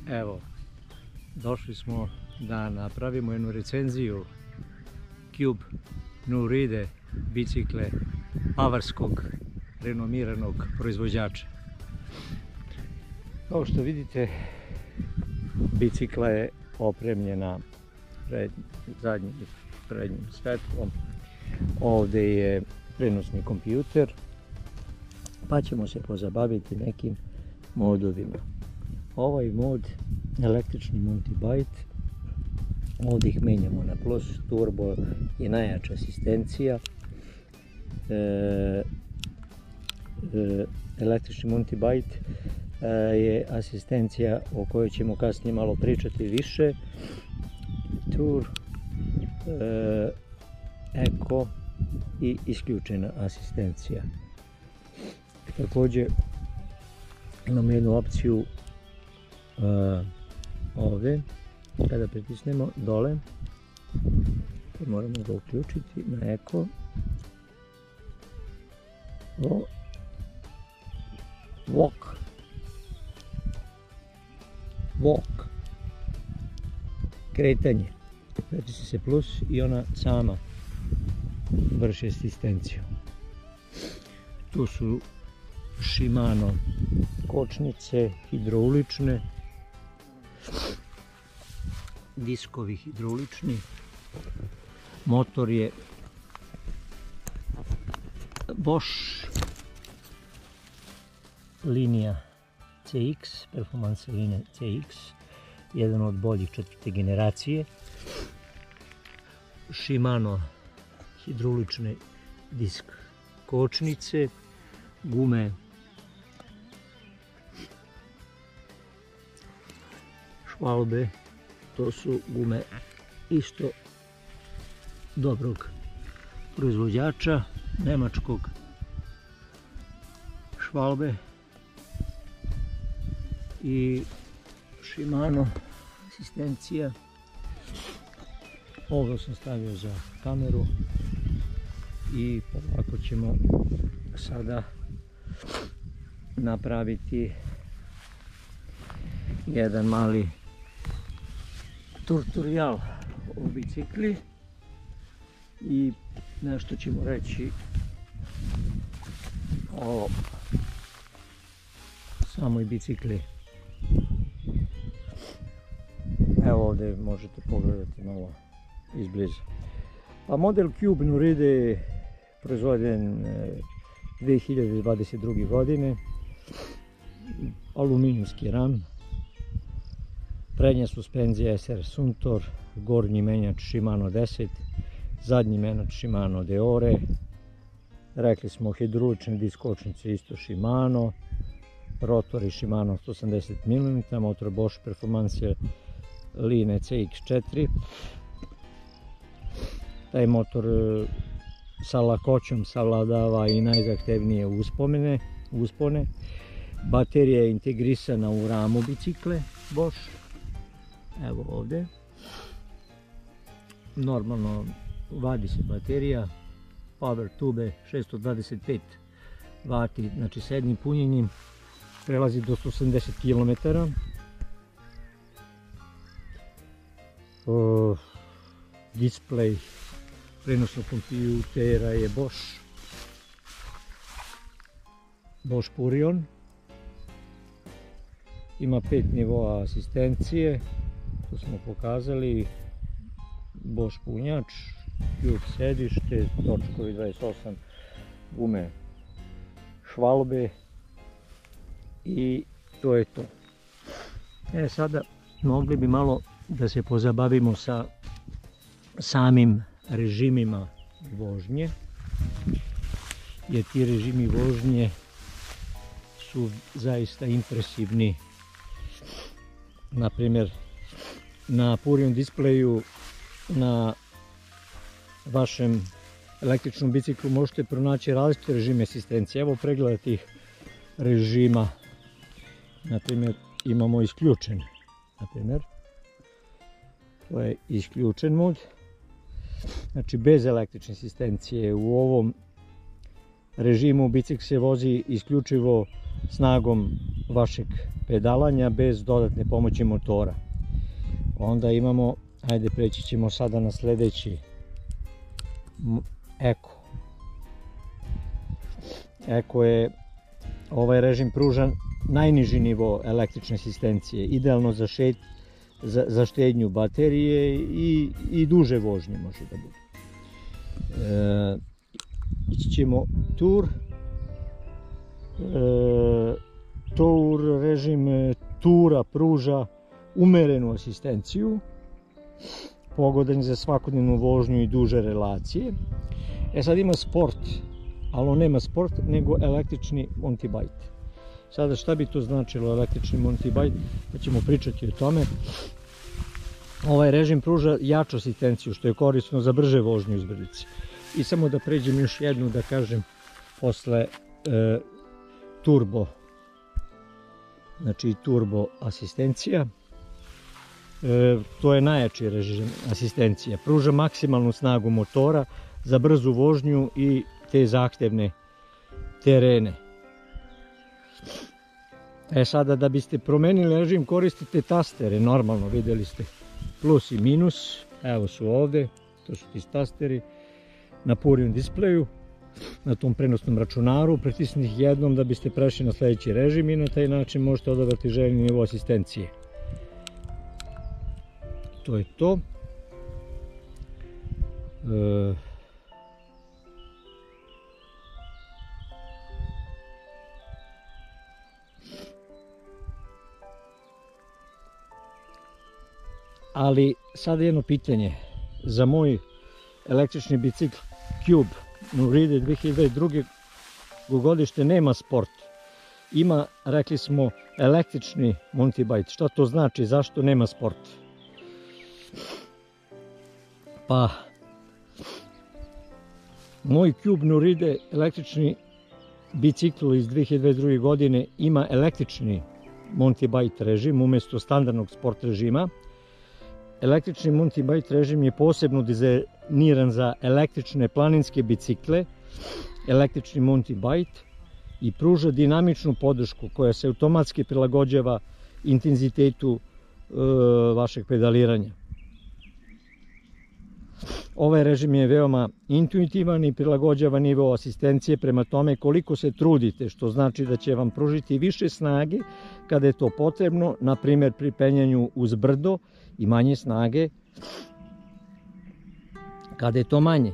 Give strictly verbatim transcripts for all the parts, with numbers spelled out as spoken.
Evo, došli smo da napravimo jednu recenziju Cube Nuride bicikle bavarskog renomiranog proizvođača. Kao što vidite, bicikla je opremljena pred, zadnjim prednjim svetlom. Ovdje je prenosni kompjuter, pa ćemo se pozabaviti nekim modovima. Ovaj mod, električni multibite, ovdje ih menjamo na plus, turbo i najjača asistencija. E, e, električni multibite e, je asistencija o kojoj ćemo kasnije malo pričati više. Tur, e, eko i isključena asistencija. Također imamo jednu opciju uh, ovdje, kada pritisnemo dole, moramo ga uključiti na eko. Walk. Walk. Kretanje. Pritisne se plus i ona sama vrši asistenciju. Tu su Shimano kočnice hidraulične, diskovi hidraulični, motor je Bosch linija C X, performance linija C X, jedan od boljih četvrte generacije. Shimano hidraulične disk kočnice, gume Schwalbe, to su gume isto dobrog proizvođača, nemačkog Schwalbe, i Shimano asistencija. Ovo sam stavio za kameru i polako ćemo sada napraviti jedan mali tutorial o bicikli i nešto ćemo reći o samoj bicikli. Evo ovdje možete pogledati malo izbliza. A model Cube Nuride je proizvođen dvije hiljade dvadeset druge godine, aluminijski ram, prednja suspenzija S R Suntour, gornji menjač Shimano deset, zadnji menjač Shimano Deore, rekli smo hidraulične disk kočnice isto Shimano, rotori Shimano sto osamdeset milimetara, motor Bosch Performance linije C X četiri. Taj motor sa lakoćom savladava i najzahtevnije uspone. uspone. Baterija je integrisana u ramu bicikle Bosch. Evo ovdje. Normalno vadi se baterija. Power tube šesto dvadeset pet vati, znači s jednim punjenjem prelazi do sto osamdeset kilometara. Uh, display prenosnog kompjutera je Bosch Bosch Purion. Ima pet nivoa asistencije, to smo pokazali. Bosch punjač, Cube sedište, točkovi dvadeset osam, gume Schwalbe i to je to. E sada mogli bi malo da se pozabavimo sa samim režimima vožnje, jer ti režimi vožnje su zaista impresivni. Naprimjer, na Purion displeju na vašem električnom biciklu možete pronaći različite režime asistencije. Evo pregleda tih režima. Naprimjer, imamo isključen. Naprimjer, to je isključen mod. Znači bez električne asistencije u ovom režimu bicikl se vozi isključivo snagom vašeg pedalanja bez dodatne pomoći motora. Onda imamo, ajde preći ćemo sada na sljedeći, Eko. Eko je, ovaj režim pruža najniži nivo električne asistencije, idealno za, šet, za, za štednju baterije i, i duže vožnje može da bude. E, ići ćemo Tour. E, Tour režim Tura pruža umerenu asistenciju, pogodan za svakodnevnu vožnju i duže relacije. E sad ima sport, ali on nema sport nego električni mountain bike. Sada šta bi to značilo električni mountain bike, pa ćemo pričati o tome. Ovaj režim pruža jaču asistenciju što je korisno za brže vožnje uz brdice. I samo da pređem još jednu da kažem posle e, turbo, znači turbo asistencija. E, to je najjači režim asistencija. Pruža maksimalnu snagu motora za brzu vožnju i te zahtevne terene. E sada da biste promenili režim koristite tastere, normalno vidjeli ste plus i minus, evo su ovdje, to su ti tasteri na Purion displeju, na tom prenosnom računaru, pritisnite ih jednom da biste prešli na sljedeći režim i na taj način možete odabrati željeni nivo asistencije. To je to. E... Ali sada jedno pitanje, za moj električni bicikl Cube Nuride dve hiljade druge. godište nema sport. Ima, rekli smo, električni mountain bike. Šta to znači? Zašto nema sport? Pa, moj Cube Nuride električni bicikl iz dve hiljade druge. godine ima električni mountain bike režim umjesto standardnog sport režima. Električni mountain bike režim je posebno dizajniran za električne planinske bicikle, električni mountain bike, i pruža dinamičnu podršku koja se automatski prilagođava intenzitetu e, vašeg pedaliranja. Ovaj režim je veoma intuitivan i prilagođava nivo asistencije prema tome koliko se trudite, što znači da će vam pružiti više snage kada je to potrebno, na primjer pri penjanju uz brdo, i manje snage kada je to manje.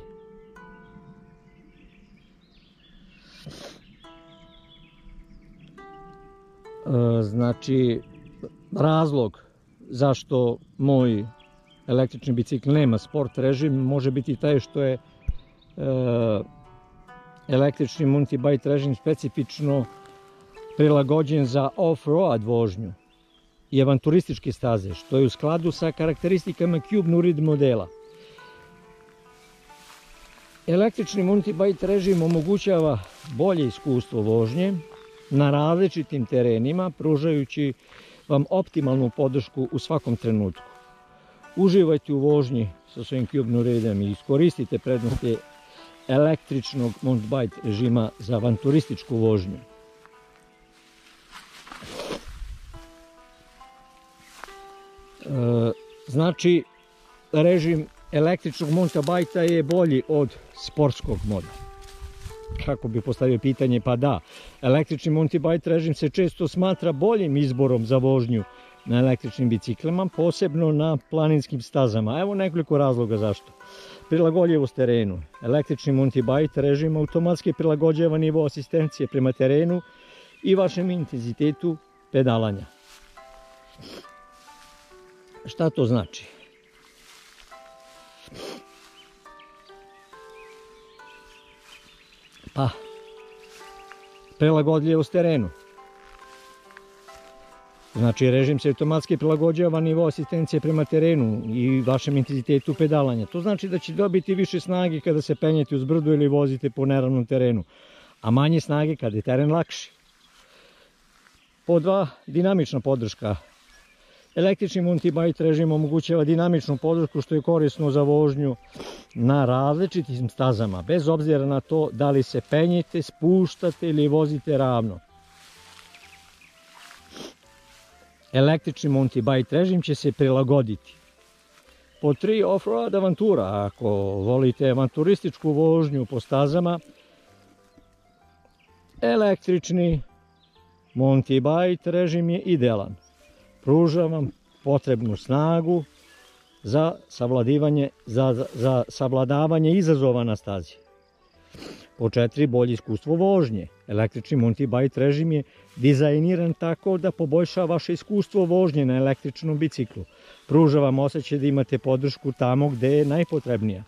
E, znači, razlog zašto moj električni bicikl nema sport režim može biti taj što je e, električni mountain bike režim specifično prilagođen za off-road vožnju i avanturističke staze, što je u skladu sa karakteristikama Cube Nuride modela. Električni mountain bike režim omogućava bolje iskustvo vožnje na različitim terenima, pružajući vam optimalnu podršku u svakom trenutku. Uživajte u vožnji sa svojim Cube Nuridem i iskoristite prednosti električnog mountain bike režima za avanturističku vožnju. E, znači, režim električnog mountain bikea je bolji od sportskog moda. Kako bi postavio pitanje, pa da, električni mountain bike režim se često smatra boljim izborom za vožnju na električnim biciklima, posebno na planinskim stazama. Evo nekoliko razloga zašto. Prilagodljivost terenu. Električni mountain bike režim automatski prilagođava nivo asistencije prema terenu i vašem intenzitetu pedalanja. Šta to znači? Pa, prilagodljivost terenu. Znači, režim se automatski prilagođava nivo asistencije prema terenu i vašem intenzitetu pedalanja. To znači da će dobiti više snage kada se penjete uz brdu ili vozite po neravnom terenu, a manje snage kada je teren lakši. Po dva, dinamična podrška. Električni Monty Bite režim omogućava dinamičnu podršku što je korisno za vožnju na različitim stazama, bez obzira na to da li se penjete, spuštate ili vozite ravno. Električni Monty Bite režim će se prilagoditi. Po tri off-road avantura, ako volite avanturističku vožnju po stazama, električni Monty Bite režim je idealan. Pruža vam potrebnu snagu za savladavanje, za, za savladavanje izazova na stazi. Po četiri, bolje iskustvo vožnje. Električni Monty Bite režim je dizajniran tako da poboljša vaše iskustvo vožnje na električnom biciklu. Pruža vam osjećaj da imate podršku tamo gde je najpotrebnija.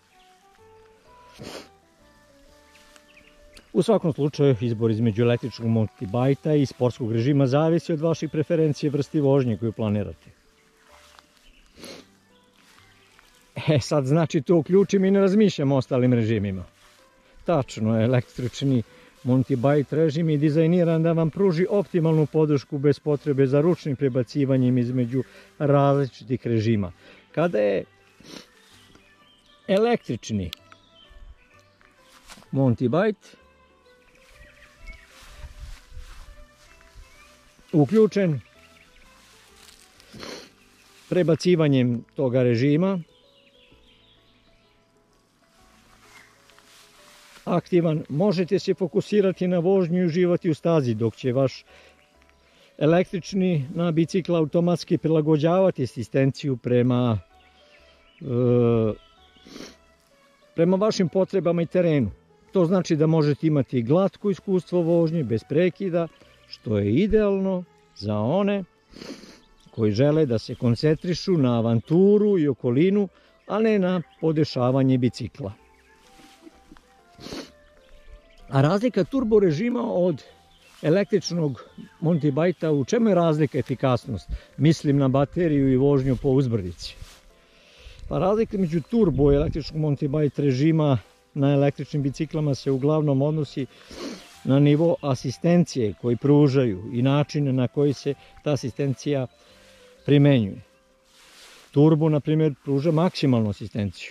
U svakom slučaju, izbor između električnog Monty Bite i sportskog režima zavisi od vaših preferencije vrsti vožnje koju planirate. E sad, znači to uključim i ne razmišljam o ostalim režimima. Tačno je, električni Monty Bite režim je dizajniran da vam pruži optimalnu podršku bez potrebe za ručnim prebacivanjem između različitih režima. Kada je električni Monty Bite uključen prebacivanjem toga režima, aktivan, možete se fokusirati na vožnju i uživati u stazi, dok će vaš električni na bicikl automatski prilagođavati asistenciju prema, e, prema vašim potrebama i terenu. To znači da možete imati glatko iskustvo vožnje bez prekida, što je idealno za one koji žele da se koncentrišu na avanturu i okolinu, a ne na podešavanje bicikla. A razlika turbo režima od električnog Monty Bite-a, u čemu je razlika efikasnost? Mislim na bateriju i vožnju po uzbrdici. Pa razlika među turbo i električnog Monty Bite režima na električnim biciklama se uglavnom odnosi na nivo asistencije koji pružaju i način na koji se ta asistencija primenjuje. Turbo, na primjer, pruža maksimalnu asistenciju,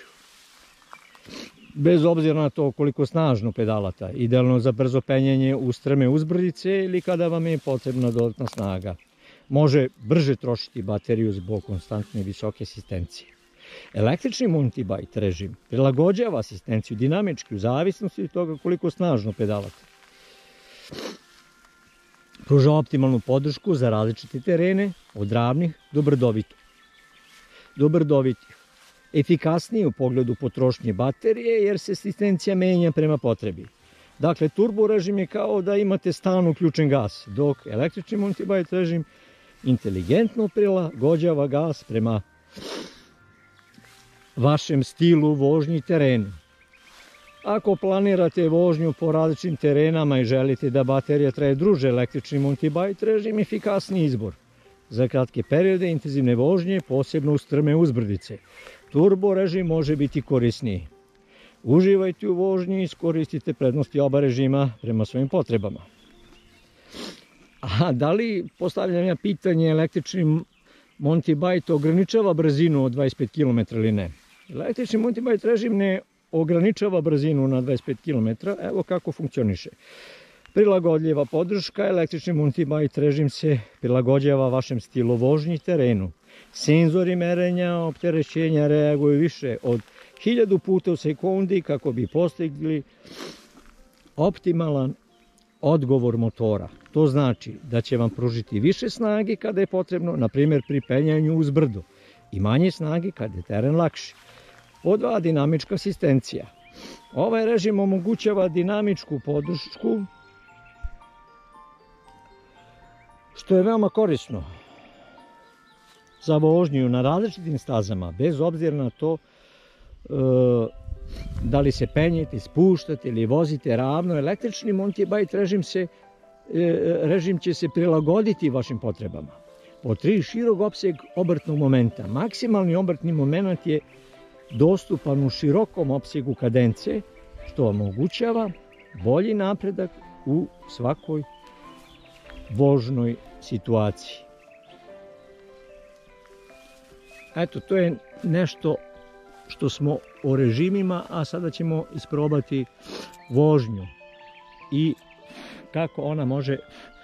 bez obzira na to koliko snažno pedalata, idealno za brzo penjanje u strme uzbrdice ili kada vam je potrebna dodatna snaga. Može brže trošiti bateriju zbog konstantne visoke asistencije. Električni Monty Bite režim prilagođava asistenciju dinamički u zavisnosti od toga koliko snažno pedalate. Pruža optimalnu podršku za različite terene, od ravnih do brdovitih. Do brdovitih. Efikasnije u pogledu potrošnje baterije jer se asistencija menja prema potrebi. Dakle, turbo režim je kao da imate stalno uključen gas, dok električni Monty Bite režim inteligentno prilagođava gas prema vašem stilu vožnji i terenu. Ako planirate vožnju po različitim terenama i želite da baterija traje duže, električni Monty Bite režim je efikasniji izbor. Za kratke periode intenzivne vožnje, posebno u strme uzbrdice, turbo režim može biti korisniji. Uživajte u vožnji i iskoristite prednosti oba režima prema svojim potrebama. A da li, postavljam ja pitanje, električni Monty Bite ograničava brzinu od dvadeset pet kilometara ili ne? Električni Monty Bite režim ne ograničava brzinu na dvadeset pet kilometara, evo kako funkcioniše. Prilagodljiva podrška, električni Monty Bite režim se prilagođava vašem stilu vožnji i terenu. Senzori merenja opterećenja reaguju više od hiljadu puta u sekundi kako bi postigli optimalan odgovor motora. To znači da će vam pružiti više snage kada je potrebno, na primjer pri penjanju uz brdo, i manje snage kada je teren lakši. Pod dva, dinamička asistencija. Ovaj režim omogućava dinamičku podršku, što je veoma korisno za vožnju na različitim stazama, bez obzira na to e, da li se penjete, spuštate ili vozite ravno. Električni Monty Bite režim, se, e, režim će se prilagoditi vašim potrebama. Po tri, širok opseg obrtnog momenta. Maksimalni obrtni moment je dostupan u širokom opsegu kadence, što omogućava bolji napredak u svakoj vožnoj situaciji. Eto, to je nešto što smo o režimima, a sada ćemo isprobati vožnju i kako ona može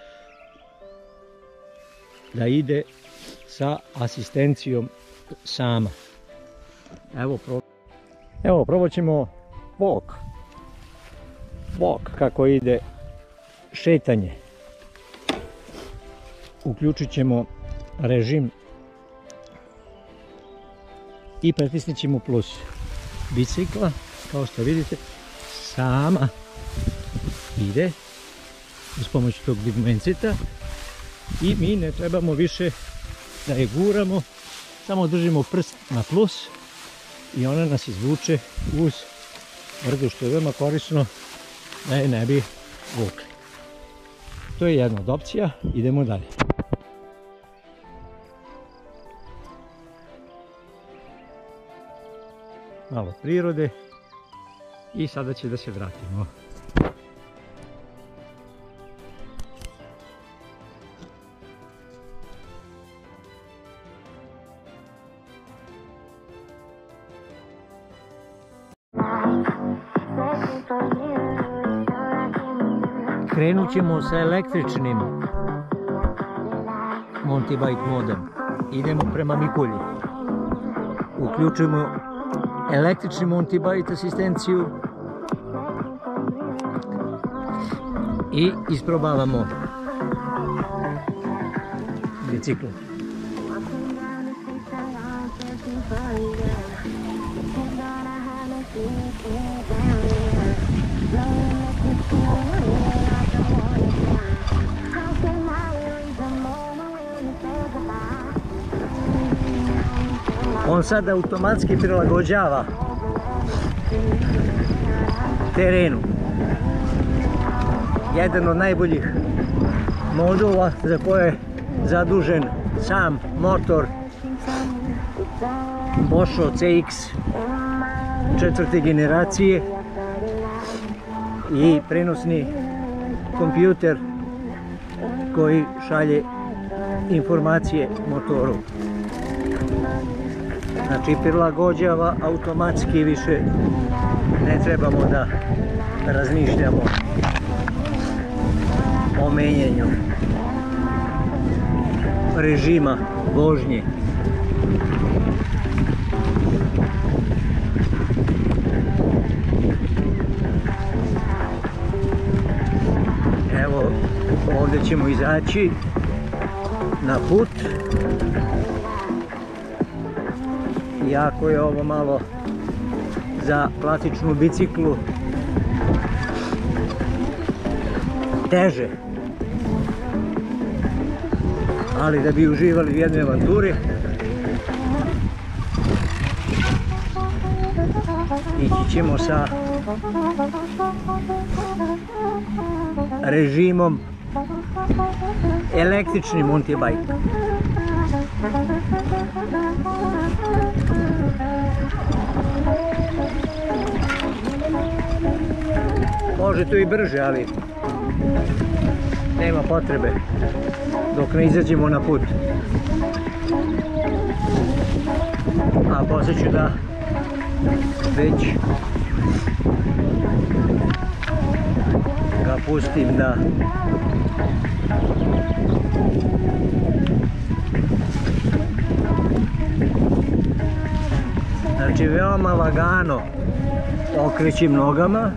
da ide sa asistencijom sama. Evo, pro... Evo probat ćemo walk. Walk, kako ide šetanje. Uključit ćemo režim i pritisnit ćemo plus. Bicikla, kao što vidite, sama ide uz pomoć tog digmencita i mi ne trebamo više da je guramo, samo držimo prst na plus i ona nas izvuče uz brdu, što je veoma korisno da je ne bi vukli. To je jedna od opcija, idemo dalje. Malo prirode i sada će da se vratimo. Krenut ćemo sa električnim Montibike modem. Idemo prema Mikulji. Uključujemo električni Montibike asistenciju i isprobavamo bicikl. On sad automatski prilagođava terenu. Jedan od najboljih modula za koje je zadužen sam motor Bosch C X četvrte generacije i prenosni kompjuter koji šalje informacije motoru. Znači prilagođava automatski, više ne trebamo da razmišljamo o menjanju režima vožnje. Evo, ovdje ćemo izaći na put. Iako je ovo malo za klasičnu biciklu teže, ali da bi uživali u jednoj avanturi ići ćemo sa režimom električni Montibike. Može to i brže, ali nema potrebe dok ne izađemo na put. A poslije ću da već ga pustim da znači veoma lagano okrećim nogama,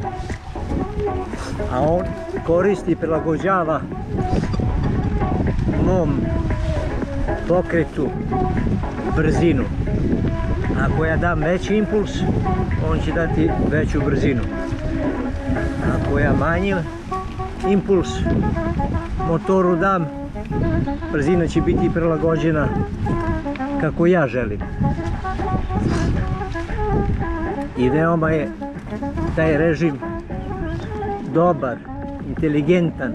a on koristi i prilagođava mom pokretu brzinu. Ako ja dam veći impuls, on će dati veću brzinu. Ako ja manji impuls motoru dam, brzina će biti prilagođena kako ja želim. I veoma je taj režim dobar, inteligentan.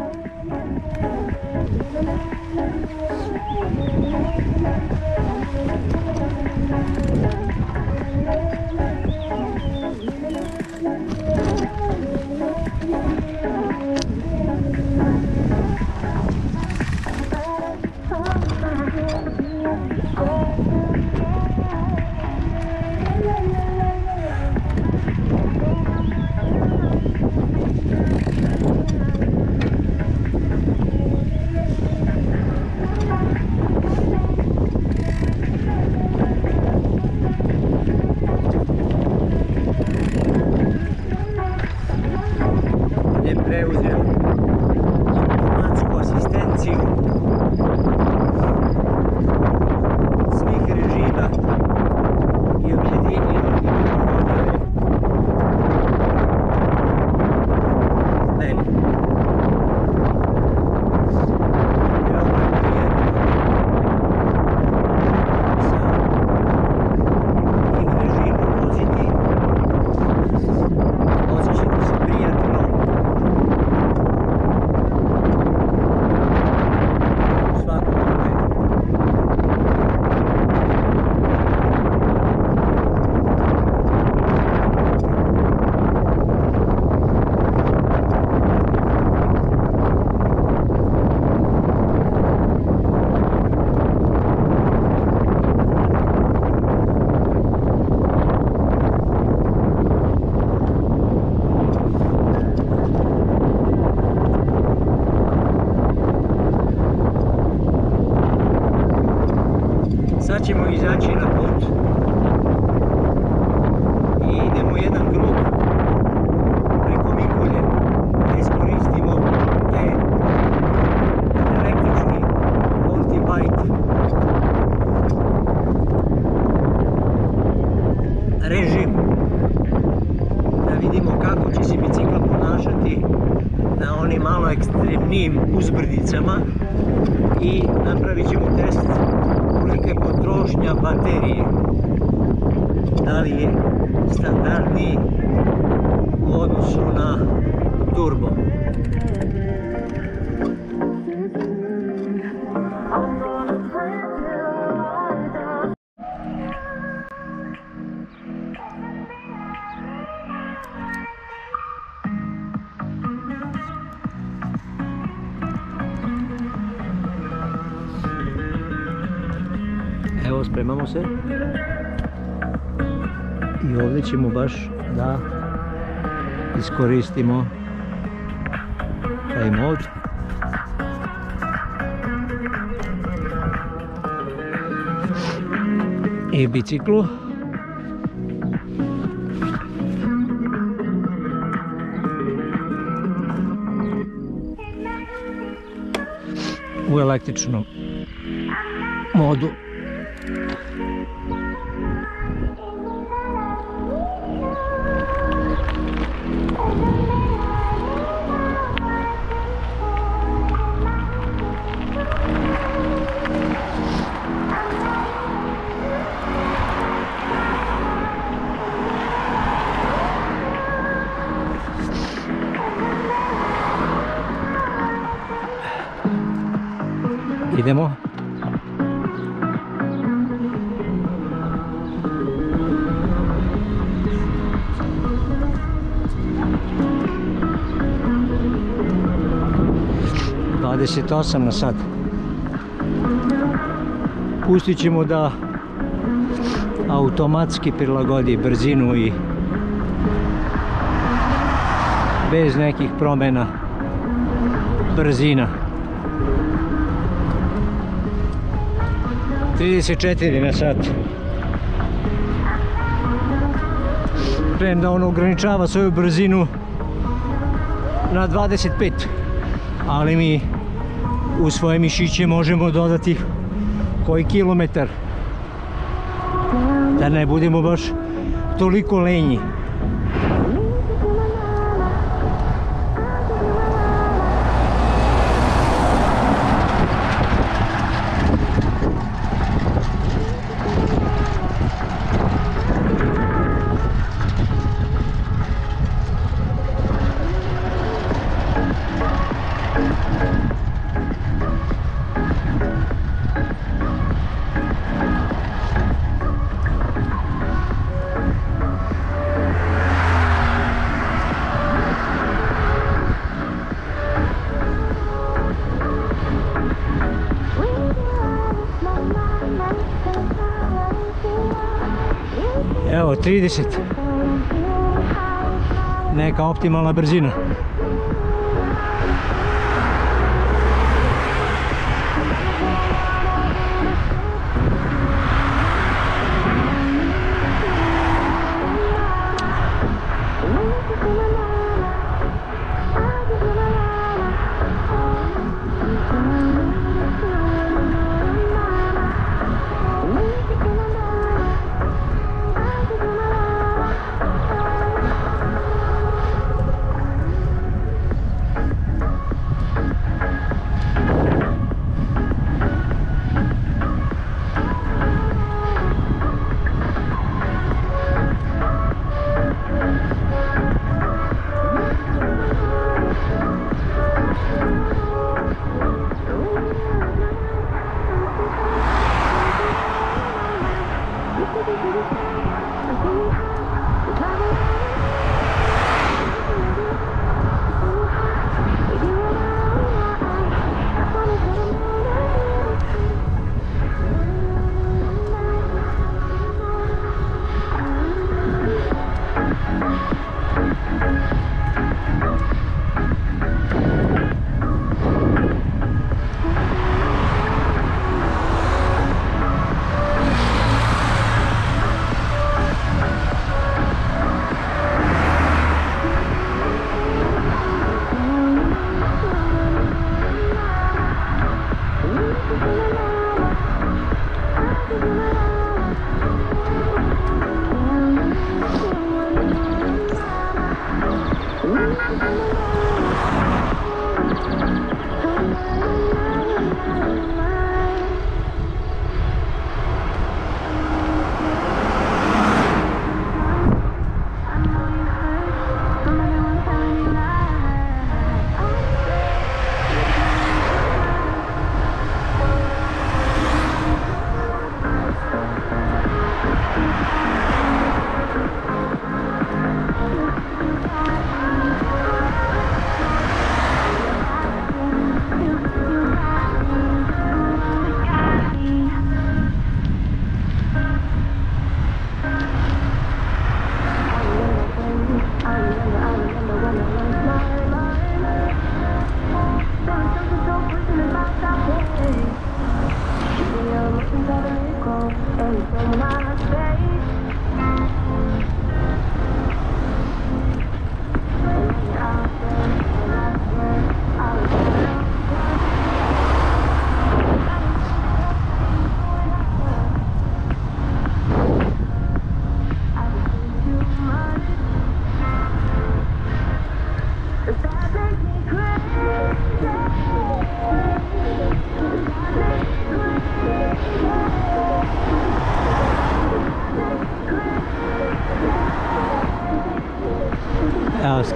je preuzeo automatsku asistenciju svih režima i objedinio rodove meni. Veoma je prijetno sa tim režimom voziti. Osjećate se prijatno. U svakom momentu. Sad ćemo izaći na put i idemo jedan krug preko Mikulje da iskoristimo te električni multi-bike režim, da vidimo kako će se bicikla ponašati na onim malo ekstremnijim uzbrdicama i napravit ćemo test kolika je potrošnja baterije, da li je standardniji u odnosu na turbo. Evo, spremamo se i ovdje ćemo baš da iskoristimo taj mod. I biciklu. U električnom modu. Idemo. dvadeset osam na sat. Pustit ćemo da automatski prilagodi brzinu i bez nekih promjena brzina. trideset četiri na sat. Premda on ograničava svoju brzinu na dvadeset pet, ali mi u svoje mišiće možemo dodati koji kilometar, da ne budemo baš toliko lenji. Evo, trideset. Neka optimalna brzina.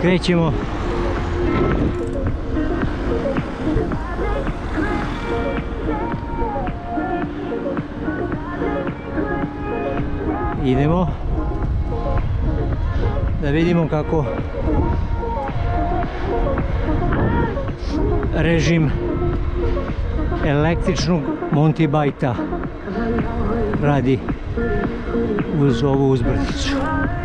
krećemo. Idemo da vidimo kako režim električnog Monty Bajta radi uz ovu uzbrdicu.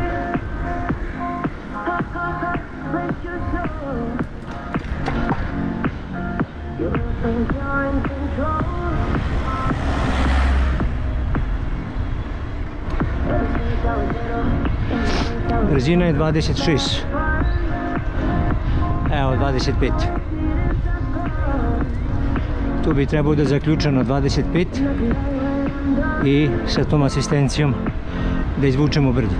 Brzina je dvadeset šest. Evo dvadeset pet. Tu bi trebao da zaključam na dvadeset pet i sa tom asistencijom da izvučemo brdo.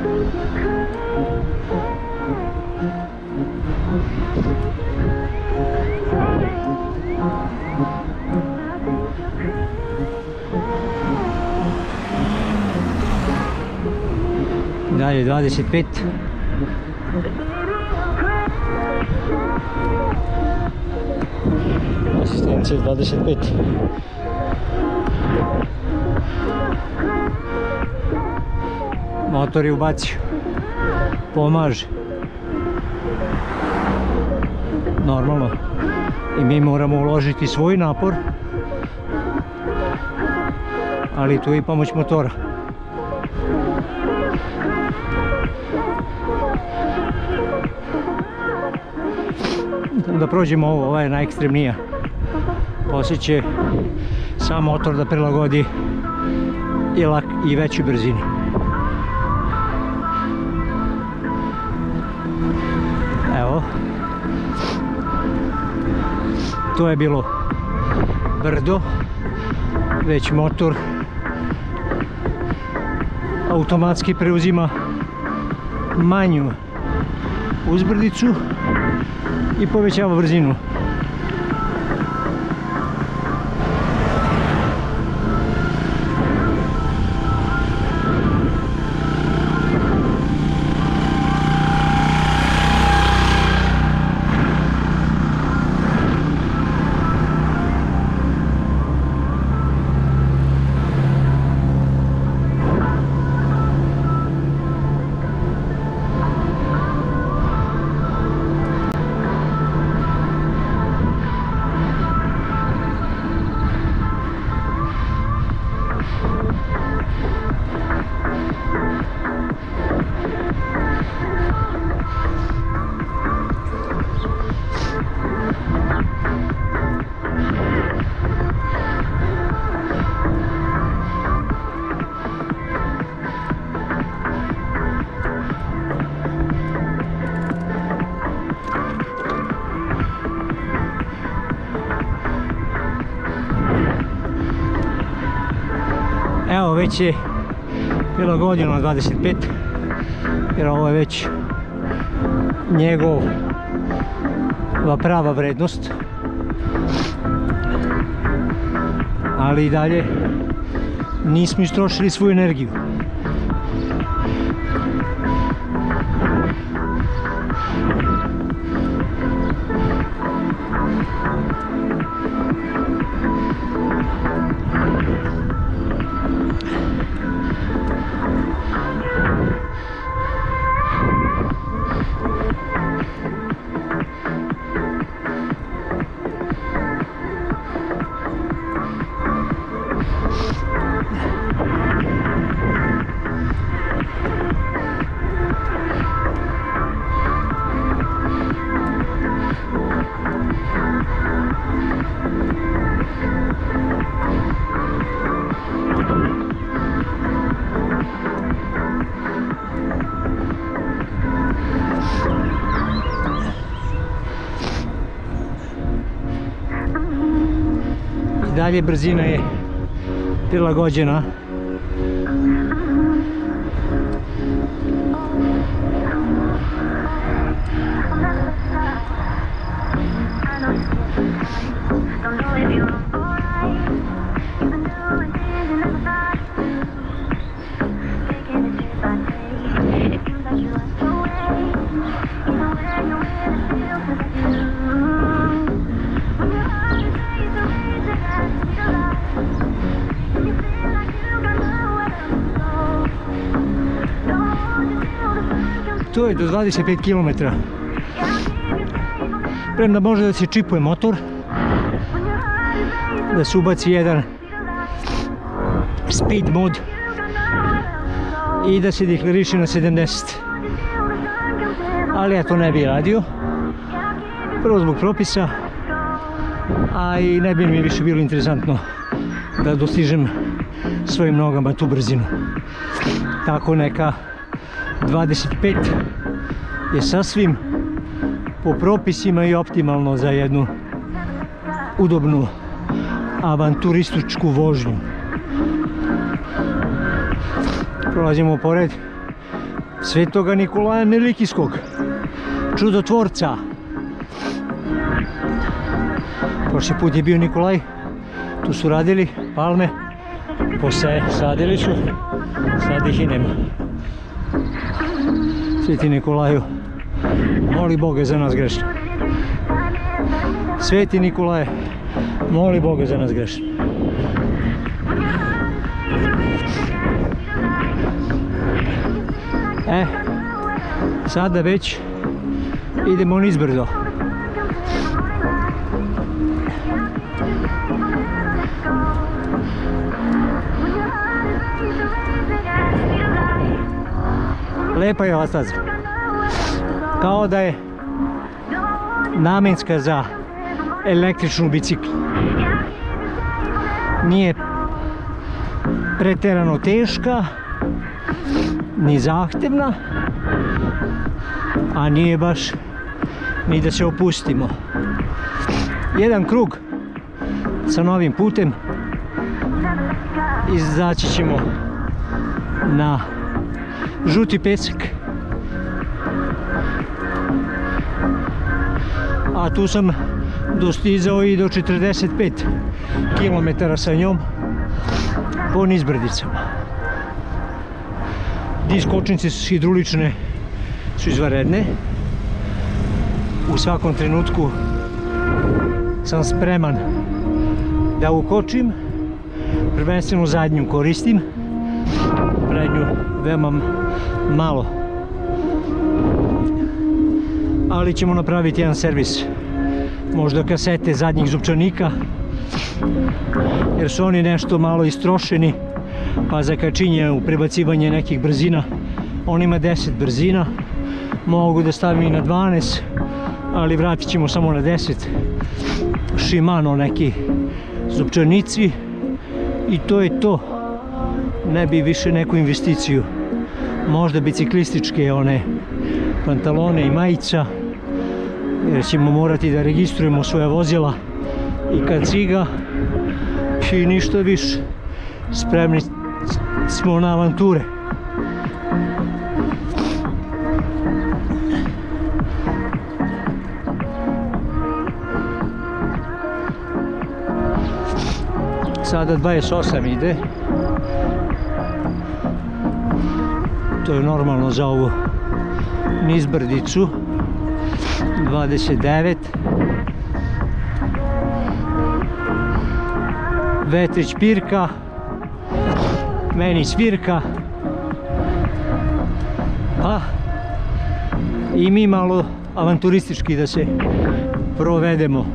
Dalje dvadeset pet. Asistencija dvadeset pet. Motor je ubacio. Pomaže. Normalno. I mi moramo uložiti svoj napor. Ali tu je i pomoć motora. Da prođemo ovo, ova je najekstremnija. Poslije će sam motor da prilagodi i, lak, i veću brzinu. Evo. To je bilo brdo. Već motor automatski preuzima manju uzbrdicu i povećava brzinu. Evo već je prilagođeno na dvadeset pet jer ovo je već njegova prava vrednost, ali i dalje nismo istrošili svoju energiju. Dalje brzina je prilagođena To je do dvadeset pet kilometara. Premda može da se čipuje motor, da se ubaci jedan speed mod i da se deklariše na sedamdeset. Ali ja to ne bih radio. Prvo zbog propisa, a i ne bi mi više bilo interesantno da dostižem svojim nogama tu brzinu. Tako neka dvadeset pet je sasvim po propisima i optimalno za jednu udobnu avanturističku vožnju. Prolazimo pored Svetoga Nikolaja Melikijskog, čudotvorca. Prošli put je bio Nikolaj, tu su radili palme, posadili su, sad ih i nema. Sveti Nikolaju, moli Boga za nas grešne. Sveti Nikolaje, moli Boga za nas grešne. E, sada već idemo nizbrdo. Lepa je ova staza. Kao da je namenska za električnu biciklu. Nije preterano teška, ni zahtevna, a nije baš ni da se opustimo. Jedan krug sa novim putem, izaći ćemo na žuti pesak, a tu sam dostizao i do četrdeset pet kilometara sa njom po nizbrdicama. Disk kočnice su hidrulične, su izvanredne. U svakom trenutku sam spreman da ukočim. Prvenstveno zadnju koristim, prednju veoma malo. Ali ćemo napraviti jedan servis, možda kasete zadnjih zupčanika, jer su oni nešto malo istrošeni, pa za kačinje u prebacivanje nekih brzina. On ima deset brzina, mogu da stavim i na dvanaest, ali vratit ćemo samo na deset. Shimano neki zupčanici i to je to. Ne bi više neku investiciju, možda biciklističke one pantalone i majica, jer ćemo morati da registrujemo svoja vozila i kaciga i ništa više. Spremni smo na avanture. Sada dvadeset osam ide. To je normalno za ovu nizbrdicu. dvadeset devet. Vetrić pirka, meni svirka, pa i mi malo avanturistički da se provedemo.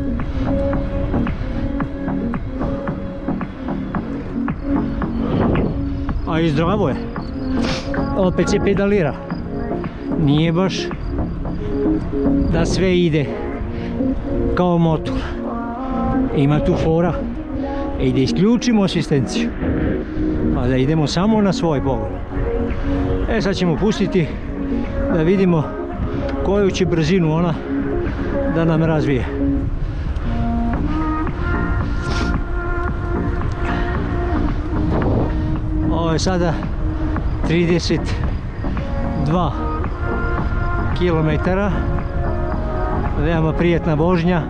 A i zdravo je, opet se pedalira, nije baš da sve ide kao motor, ima tu fora i da isključimo asistenciju, pa da idemo samo na svoj pogon. E sad ćemo pustiti da vidimo koju će brzinu ona da nam razvije. Ovo je sada trideset dva kilometara, veoma prijetna vožnja.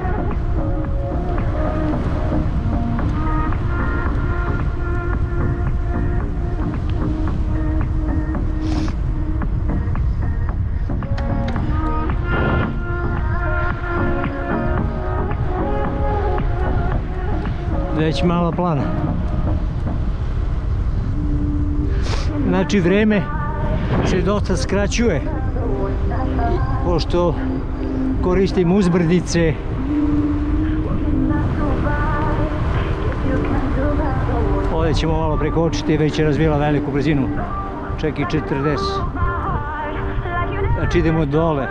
Već mala plana. Znači vreme se dosta skraćuje, pošto koristim uzbrdice. Ovdje ćemo malo prekočiti, već je razvila veliku brzinu, čak i četrdeset. Znači idemo dole.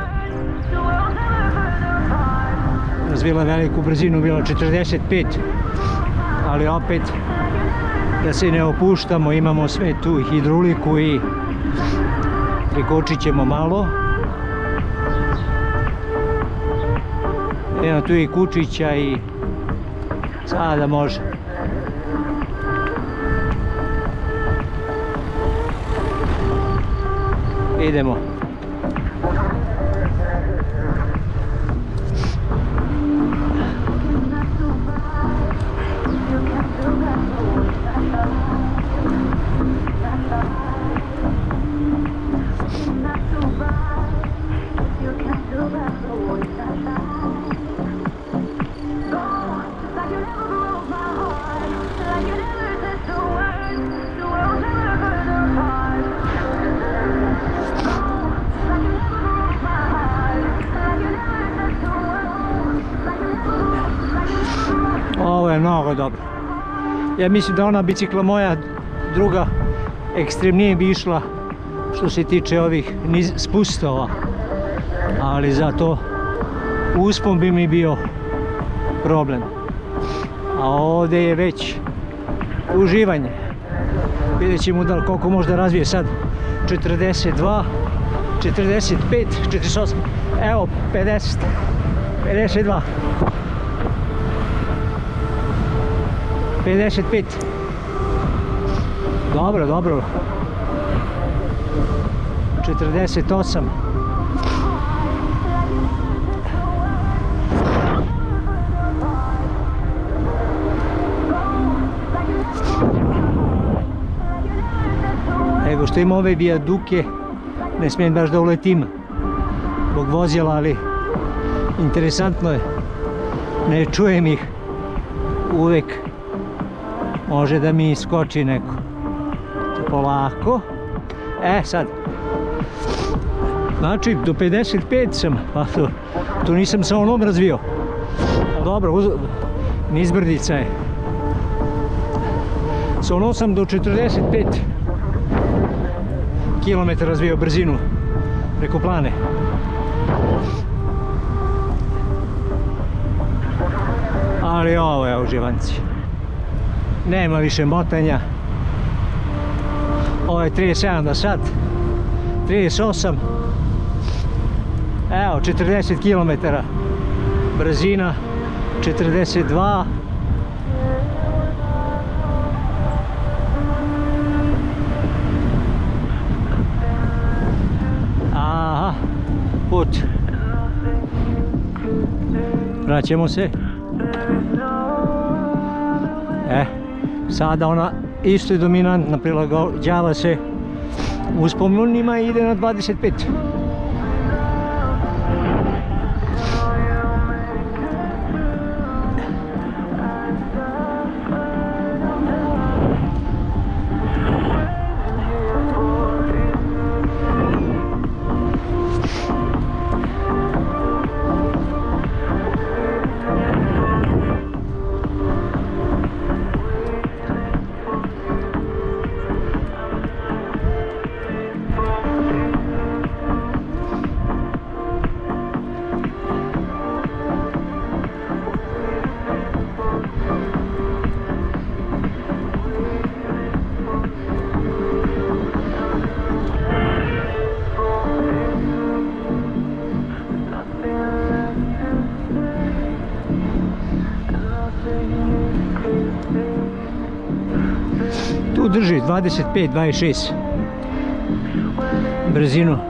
Razvila veliku brzinu, bila četrdeset pet, ali opet da se ne opuštamo, imamo sve tu hidrauliku i prekočit ćemo malo. Evo tu i kučića i sada može. Idemo. Ovo je mnogo dobro. Ja mislim da ona bicikla moja druga ekstremnije bi išla što se tiče ovih spustova, ali zato uspon bi mi bio problem. A ovdje je već uživanje. Vidjet ćemo da koliko možda razvije sad. četrdeset dva, četrdeset pet, četrdeset osam, evo pedeset, pedeset dva. pedeset pet. Dobro, dobro. četrdeset osam. Evo što ima ove vijaduke, ne smijem baš da uletim zbog vozila, ali interesantno je, ne čujem ih uvek. Može da mi iskoči neko. Polako. E, sad. Znači, do pedeset pet sam, pa to, to nisam sa onom razvio. Dobro, uz, nizbrdica je. Sa onom sam do četrdeset pet kilometara razvio brzinu preko plane. Ali ovo je uživanci. Nema više motanja. Ovo je trideset sedam na sat, trideset osam. Evo, četrdeset kilometara brzina, četrdeset dva. Aha, put. Vraćamo se. E, sada ona isto je dominantna, prilagođava se usponima i ide na dvadeset pet. Tu drži dvadeset pet, dvadeset šest brzinu.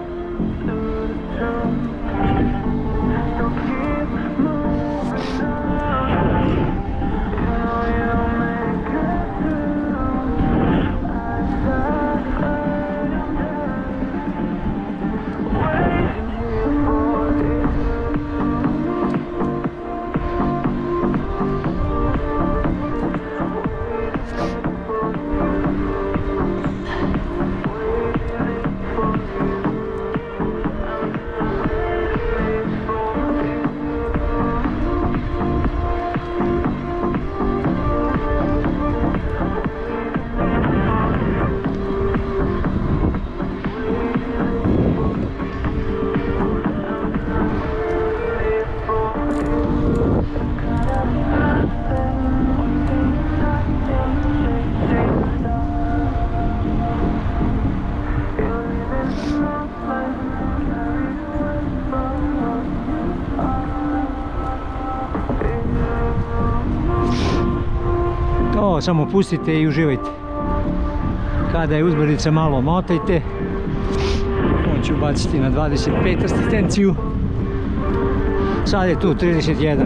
Ovo samo pustite i uživajte. Kada je uzbrdica malo motajte. On će ubaciti na dvadeset pet asistenciju. Sad je tu trideset jedan.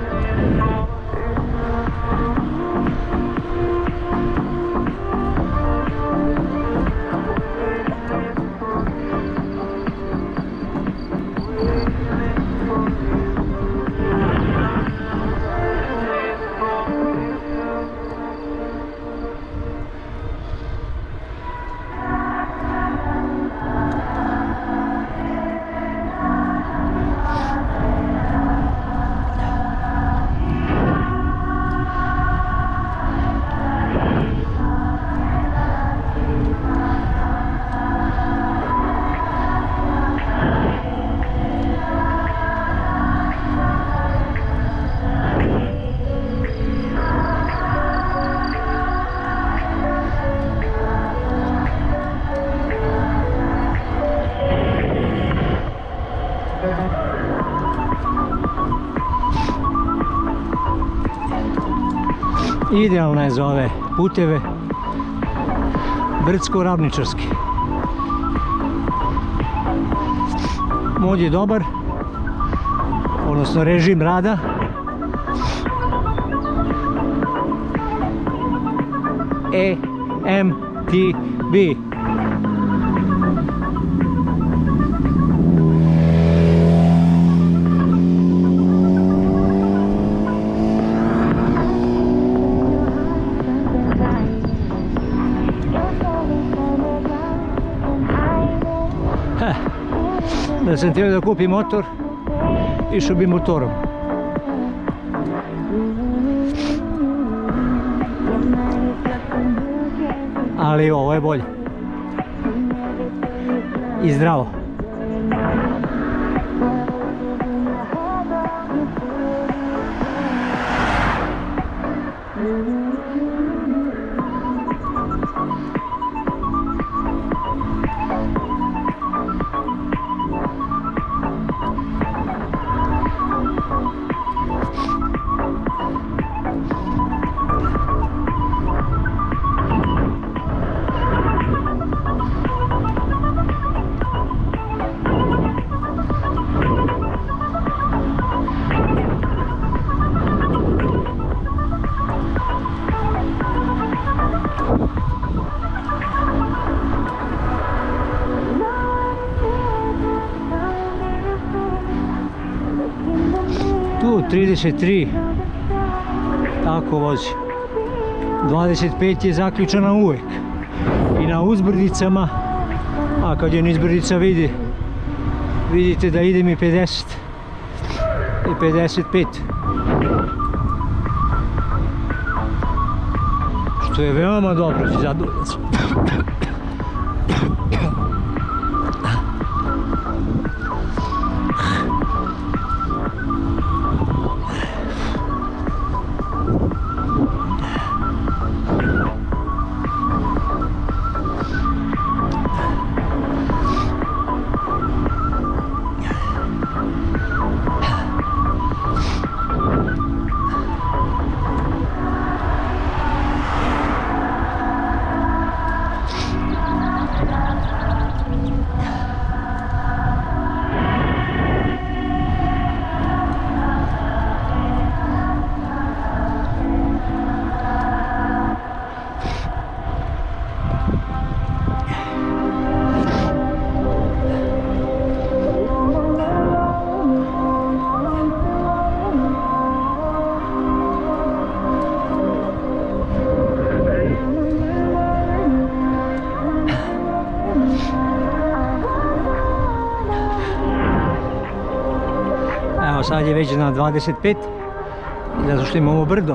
Idealna je za ove puteve, brdsko-ravničarski. Mod je dobar, odnosno režim rada. E M T B. Da sam htio da kupim motor, išao bi motorom. Ali ovo je bolje. I zdravo. Tu trideset tri, tako vozi. dvadeset pet je zaključana uvek. I na uzbrdicama, a kad je nizbrdica vidi, vidite da ide mi pedeset i pedeset pet. Što je veoma dobro, zadovoljan sam. Sad je već na dvadeset pet, zato što imamo brdo.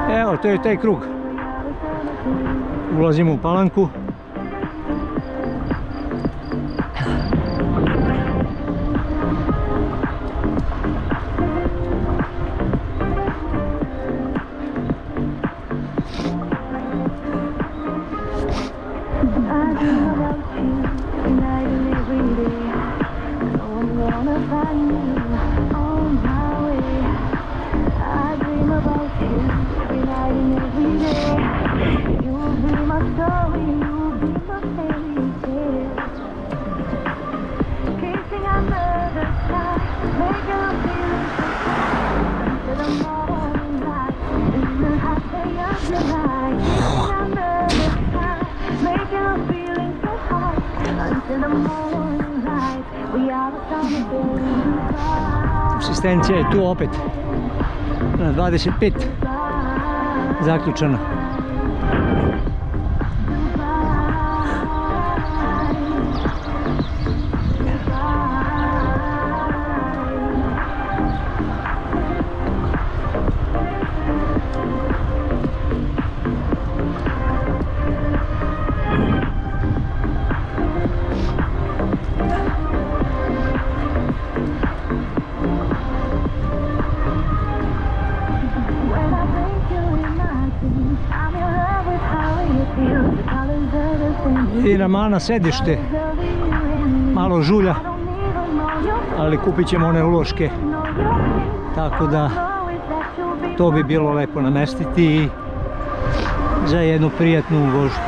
Evo, to je taj krug. Ulazimo u Palanku. Asistencija je tu opet na dvadeset pet zaključana. I na mana sedište, malo žulja, ali kupit ćemo one uloške, tako da to bi bilo lepo namestiti za jednu prijatnu vožnju.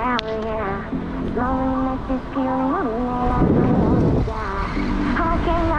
Loneliness is killing me, and I know I die. I can't